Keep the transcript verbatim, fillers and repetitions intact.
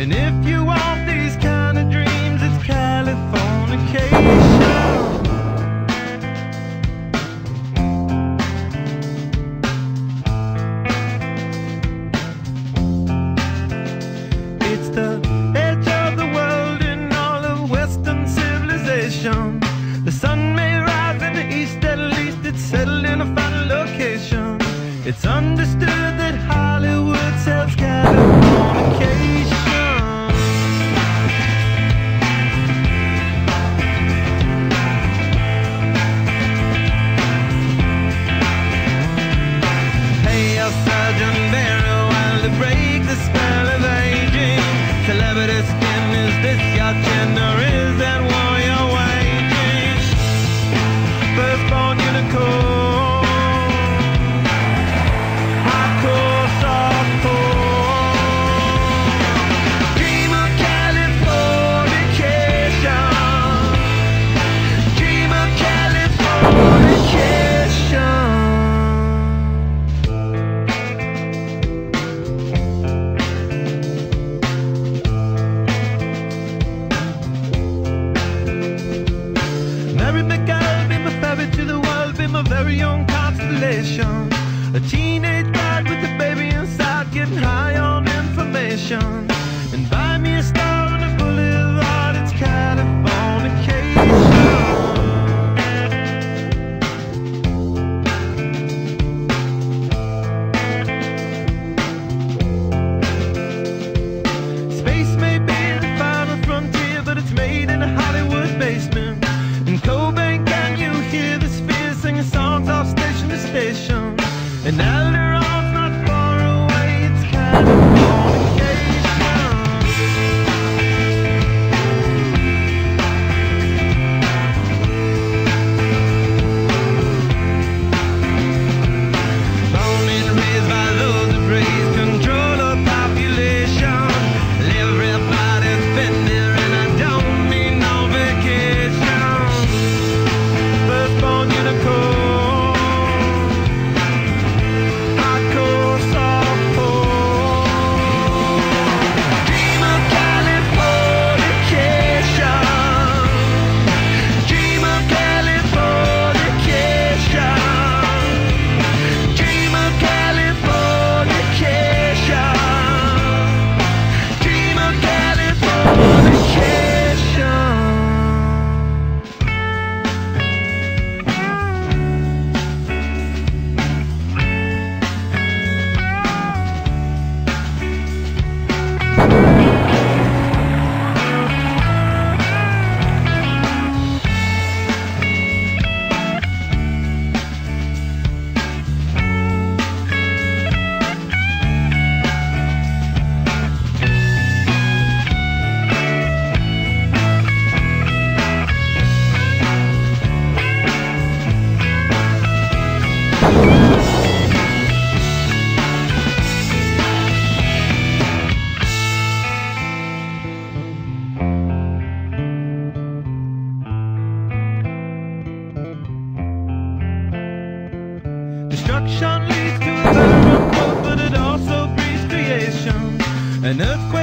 And if you want these kind of dreams, it's Californication. It's the edge of the world in all of Western civilization. The sun may rise in the east, at least it's settled in a final location. It's understood that Hollywood sells Californication. Hey, El Sergeant Barrow, while to break the spell of aging. Celebrity skin, is this your chin, or is that war you're waging? Firstborn unicorn, hardcore, softcore. Dream of Californication. Dream of Californication. Mary McGill, be my ferry to the world, be my very own constellation. A teenage bride with a baby inside, getting high on information. And buy me a star on a boulevard, it's Californication. Space may be the final frontier, but it's made in a Hollywood basement. In Cobain, can you hear the spheres singing songs off station to station? And Alderon's not far away, it's Californication. Born and raised by those that raise control of population. Everybody's been there and I don't mean no vacation. Firstborn unicorn, hardcore, softcore. Dream of Californication. Dream of Californication. Dream of Californication. Dream of Californication. Destruction leads to a better report, but it also breeds creation. An earthquake